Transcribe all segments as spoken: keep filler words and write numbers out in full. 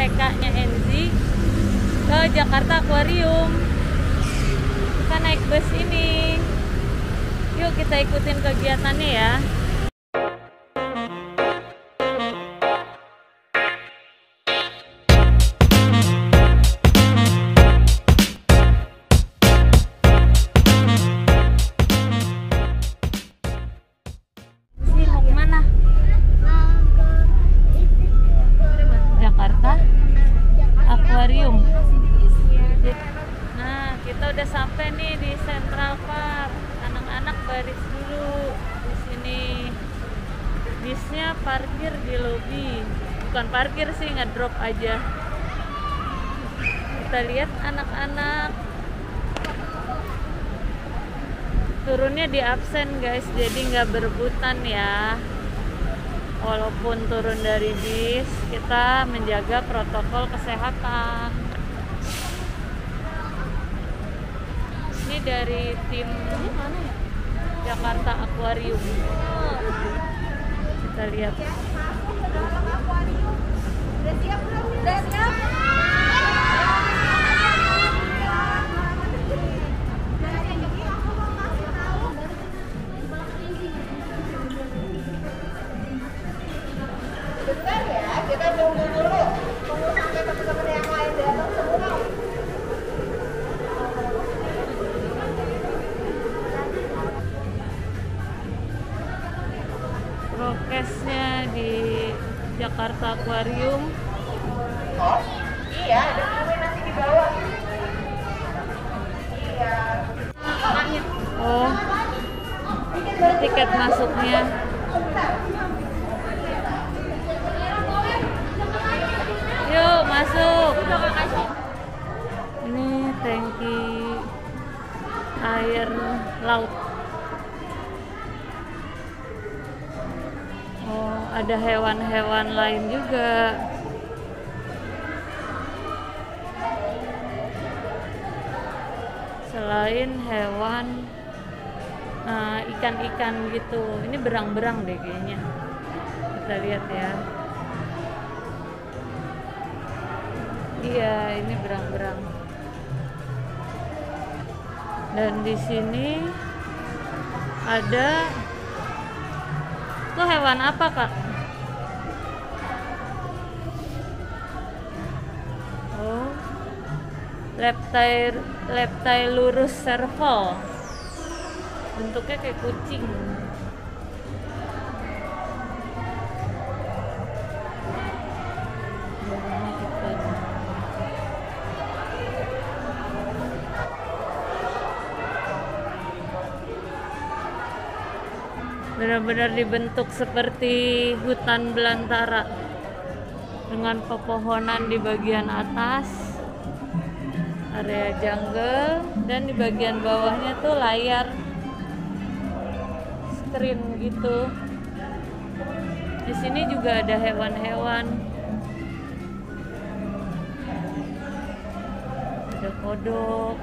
T K-nya Enzi ke Jakarta Aquarium. Kita naik bus ini. Yuk kita ikutin kegiatannya ya. Jakarta Aquarium. Nah, kita udah sampai nih di Central Park. Anak-anak baris dulu di sini. Bisnya parkir di lobi. Bukan parkir sih, ngedrop aja. Kita lihat anak-anak. Turunnya di absen guys, jadi nggak berebutan ya. Walaupun turun dari bis, kita menjaga protokol kesehatan. Ini dari tim Jakarta Aquarium. Kita lihat. Udah siap belum? Udah siap. Bentar ya, kita tunggu dulu. Tunggu sampai teman-teman yang lain datang semua. Prokesnya di Jakarta Aquarium. Oh, iya, ada kue nanti di bawah. Iya. Oh, tiket masuknya. Yuk masuk. Ini tangki air laut. Oh, ada hewan-hewan lain juga. Selain hewan, nah, ikan-ikan gitu. Ini berang-berang deh kayaknya. Kita lihat ya. Iya, ini berang-berang. Dan di sini ada tuh hewan apa, Kak? Oh. Leptai Leptailurus serval. Bentuknya kayak kucing. Benar-benar dibentuk seperti hutan belantara dengan pepohonan di bagian atas, area jungle, dan di bagian bawahnya tuh layar screen gitu. Di sini juga ada hewan-hewan, ada kodok.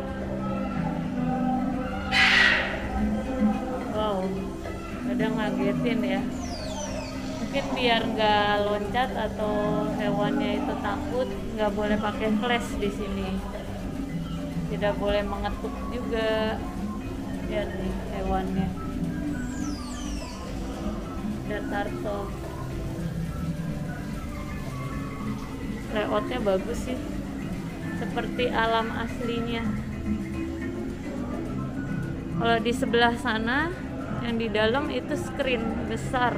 Wow, ada ngagetin ya. Mungkin biar nggak loncat atau hewannya itu takut, nggak boleh pakai flash di sini. Tidak boleh mengetuk juga. Lihat nih hewannya. Ada turtle. Layoutnya bagus sih, seperti alam aslinya. Kalau di sebelah sana, yang di dalam itu screen besar,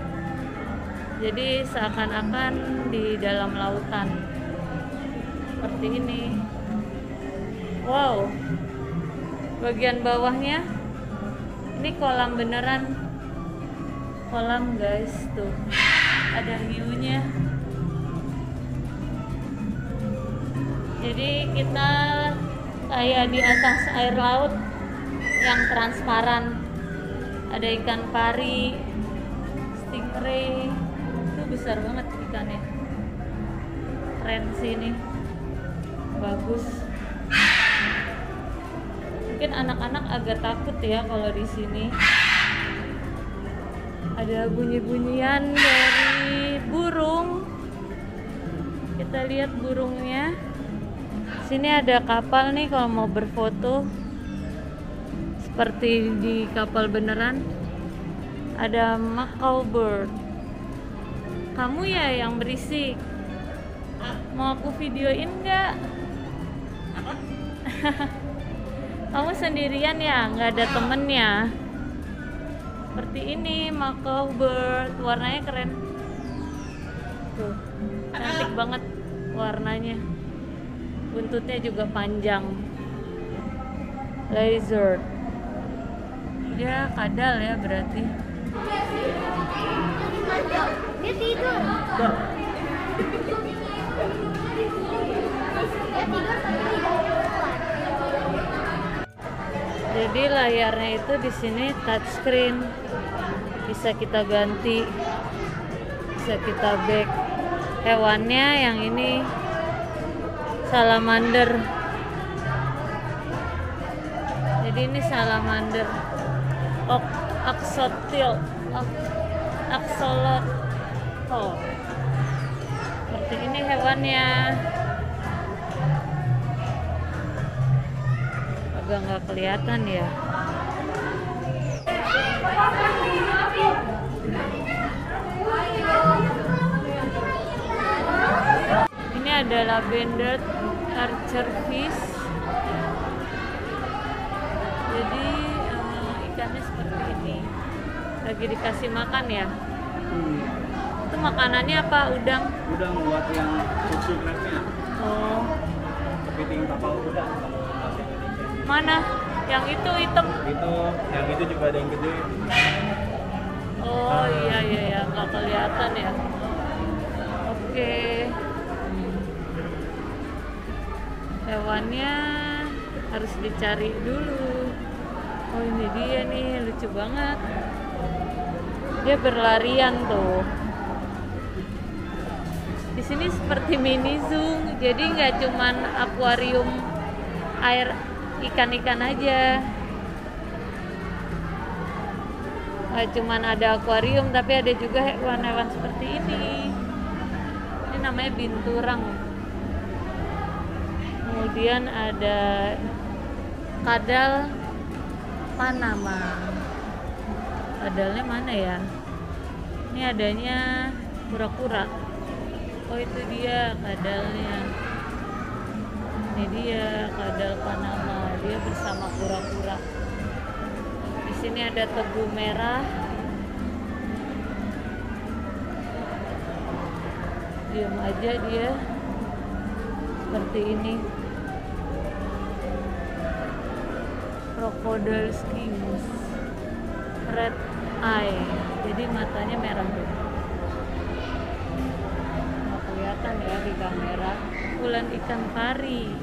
jadi seakan-akan di dalam lautan seperti ini. Wow, bagian bawahnya ini kolam beneran, kolam guys, tuh ada hiunya. Jadi kita kayak di atas air laut yang transparan. Ada ikan pari, stingray, itu besar banget ikannya. Keren sih ini, bagus. Mungkin anak-anak agak takut ya kalau di sini. Ada bunyi-bunyian dari burung. Kita lihat burungnya. Sini ada kapal nih kalau mau berfoto. Seperti di kapal beneran. Ada Macau bird. Kamu ya yang berisik. Mau aku videoin nggak? Kamu sendirian ya, nggak ada temennya. Seperti ini Macau bird, warnanya keren. Tuh, cantik banget warnanya. Buntutnya juga panjang. Lizard. Dia kadal ya berarti. Dia tidur. Dia tidur tapi tidak keluar. Jadi layarnya itu di sini touchscreen, bisa kita ganti, bisa kita back. Hewannya yang ini salamander. Jadi ini salamander, ok, axolotl, axolotl. Seperti ini hewannya. Agak nggak kelihatan ya. Ini ada lavender archerfish. Jadi uh, ikannya seperti ini. Lagi dikasih makan ya. Hmm. Itu makanannya apa? Udang? Udang buat yang susu crabnya. Oh. Kepiting kapal udang. Mana? Yang itu hitam? Itu, yang itu juga ada yang gede. Oh iya iya ya, nggak kelihatan ya. Oke. Hewannya harus dicari dulu. Oh ini dia nih, lucu banget. Dia berlarian tuh. Di sini seperti mini zoo, jadi nggak cuman akuarium air ikan-ikan aja. Nggak cuman ada akuarium, tapi ada juga hewan-hewan seperti ini. Ini namanya binturang. Kemudian ada kadal Panama. Kadalnya mana ya? Ini adanya kura-kura. Oh itu dia kadalnya. Ini dia kadal Panama. Dia bersama kura-kura. Di sini ada tebu merah. Diam aja dia. Seperti ini. Crocodile skinks, red eye, jadi matanya merah tuh. Nggak kelihatan ya di kamera. Bulan ikan pari.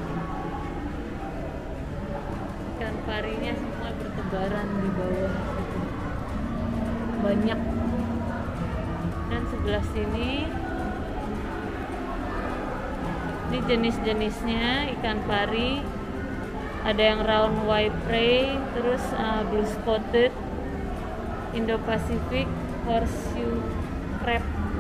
Ikan parinya semua bertebaran di bawah gitu. Banyak. Dan sebelah sini ini jenis-jenisnya ikan pari. Ada yang round white prey, terus uh, blue spotted, Indo-Pacific, horseshoe crab.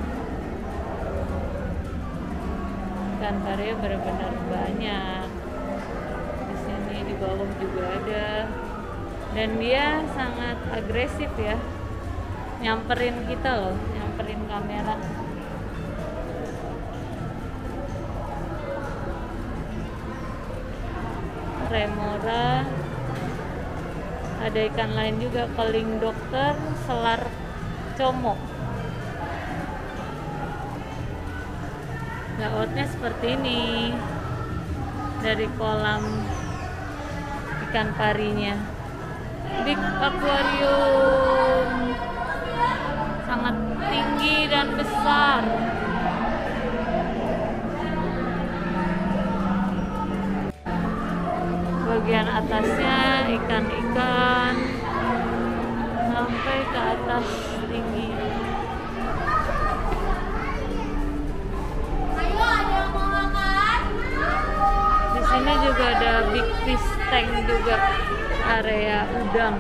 Ikan pari benar-benar banyak. Di sini di bawah juga ada. Dan dia sangat agresif ya. Nyamperin kita loh, nyamperin kamera. Remora, ada ikan lain juga, keling dokter, selar como. Lautnya seperti ini dari kolam ikan parinya. Big aquarium, sangat tinggi dan besar. Bagian atasnya ikan-ikan sampai ke atas tinggi. Ayo, ada yang mau makan? Di sini juga ada big fish tank juga, area udang.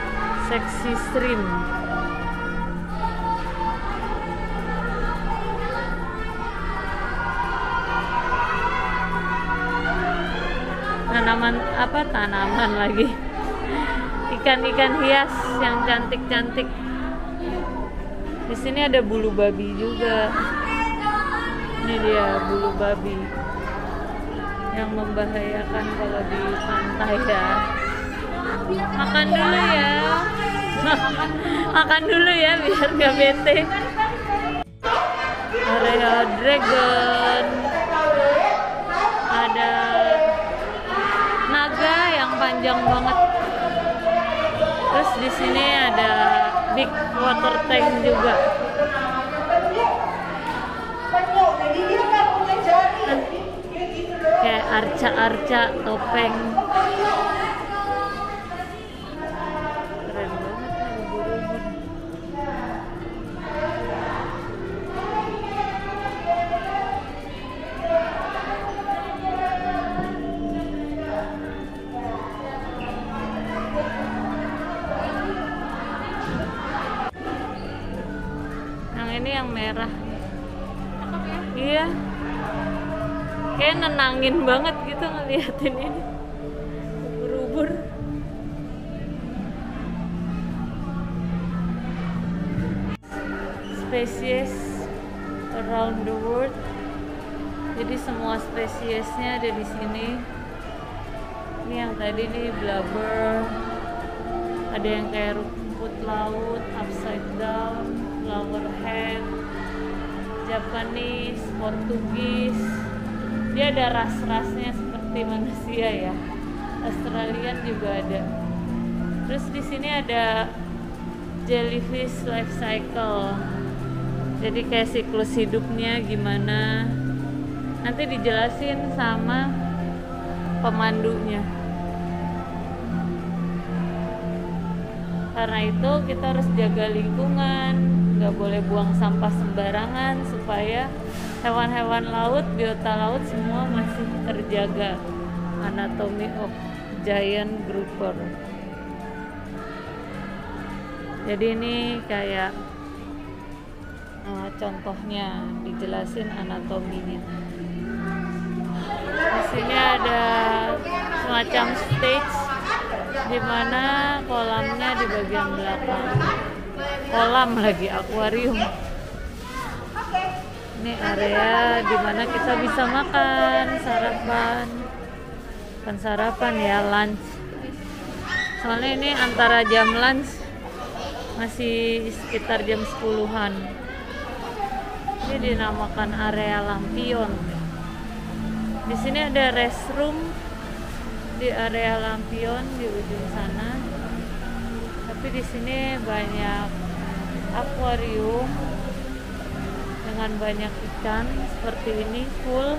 Sexy shrimp. apa tanaman lagi, ikan-ikan hias yang cantik-cantik. Di sini ada bulu babi juga. Ini dia bulu babi yang membahayakan kalau di pantai ya. Makan dulu ya. Makan dulu ya biar gak bete. Area dragon. Ada naga yang panjang banget. Terus di sini ada big water tank juga. Kayak arca-arca topeng. Keren banget nih ubur-ubur. Yang ini yang merah. Iya. Kayak nenangin banget gitu ngeliatin ini ubur-ubur. Spesies around the world. Jadi semua spesiesnya ada di sini. Ini yang tadi nih blubber. Ada yang kayak rumput laut, upside down, flowerhead, Japanese, Portugis. Dia ada ras-rasnya seperti manusia ya. Australian juga ada. Terus di sini ada jellyfish life cycle. Jadi kayak siklus hidupnya gimana. Nanti dijelasin sama pemandunya. Karena itu kita harus jaga lingkungan, nggak boleh buang sampah sembarangan supaya hewan-hewan laut, biota laut semua masih terjaga. Anatomy of giant grouper. Jadi ini kayak uh, contohnya, dijelasin anatominya. Di sini ada semacam stage di mana kolamnya di bagian belakang. Kolam lagi, akuarium. Ini area dimana kita bisa makan, sarapan. Bukan sarapan ya, lunch. Soalnya ini antara jam lunch masih sekitar jam sepuluhan. Ini dinamakan area lampion. Di sini ada restroom di area lampion di ujung sana. Tapi di sini banyak akuarium dengan banyak ikan seperti ini, full.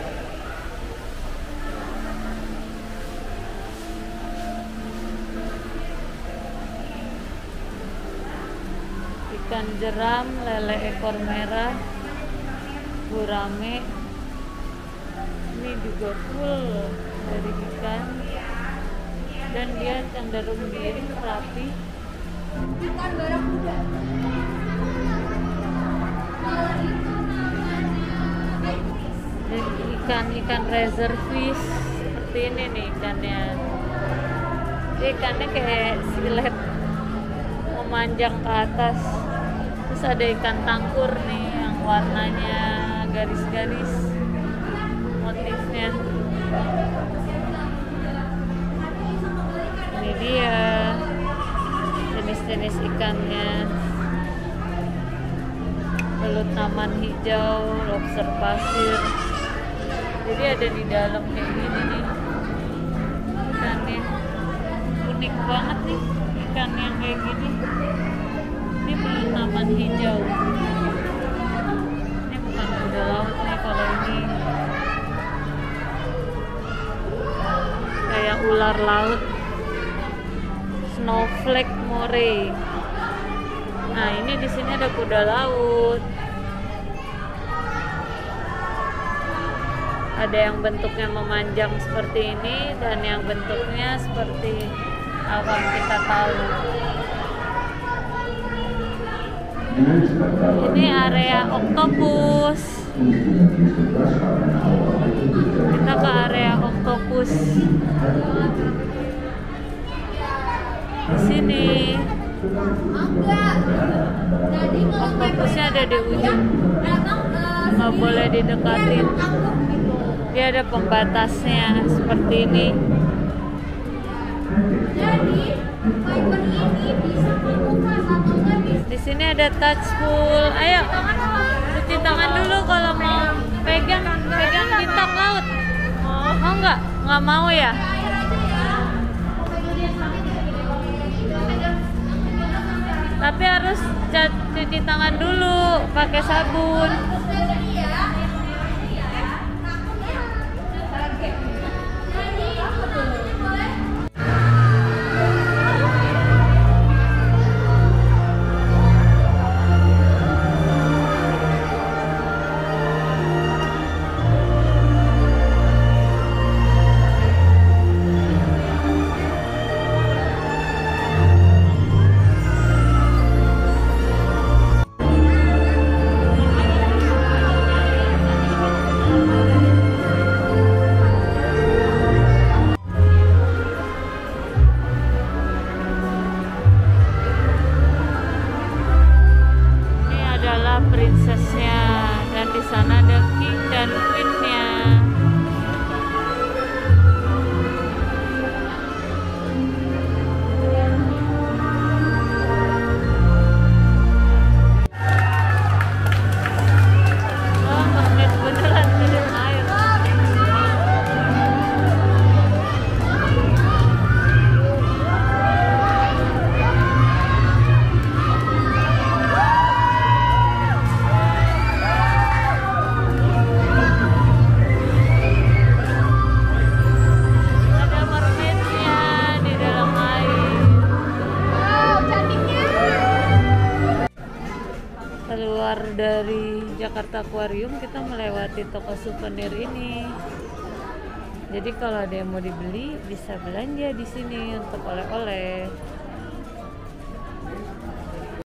Ikan jeram, lele ekor merah, gurame. Ini juga full dari ikan dan dia cenderung diri rapi. Ikan barang muda. Ikan-ikan reservis seperti ini nih ikannya. Ini ikannya kayak silet memanjang ke atas. Terus ada ikan tangkur nih yang warnanya garis-garis motifnya. Ini dia jenis-jenis ikannya. Belut taman hijau, lobster pasir. Jadi ada di dalam kayak gini nih ikannya. Unik banget nih ikan yang kayak gini. Ini belut taman hijau. Ini bukan kuda laut nih kalau ini. Kayak ular laut. Snowflake moray. Nah, ini di sini ada kuda laut. Ada yang bentuknya memanjang seperti ini dan yang bentuknya seperti awan kita tahu. Ini area oktopus. Kita ke area oktopus. Di sini oktopusnya ada di ujung, nggak boleh didekatin. Dia ada pembatasnya seperti ini. Di sini ada touch pool. Ayo, cuci tangan dulu kalau mau pegang pegang bintang laut. Oh enggak, nggak mau ya? Tapi harus cuci tangan dulu pakai sabun. Princessnya, dan di sana ada king dan queennya. Oh, magnet beneran di dalam air. Keluar dari Jakarta Aquarium, kita melewati toko souvenir ini. Jadi kalau ada yang mau dibeli bisa belanja di sini untuk oleh-oleh.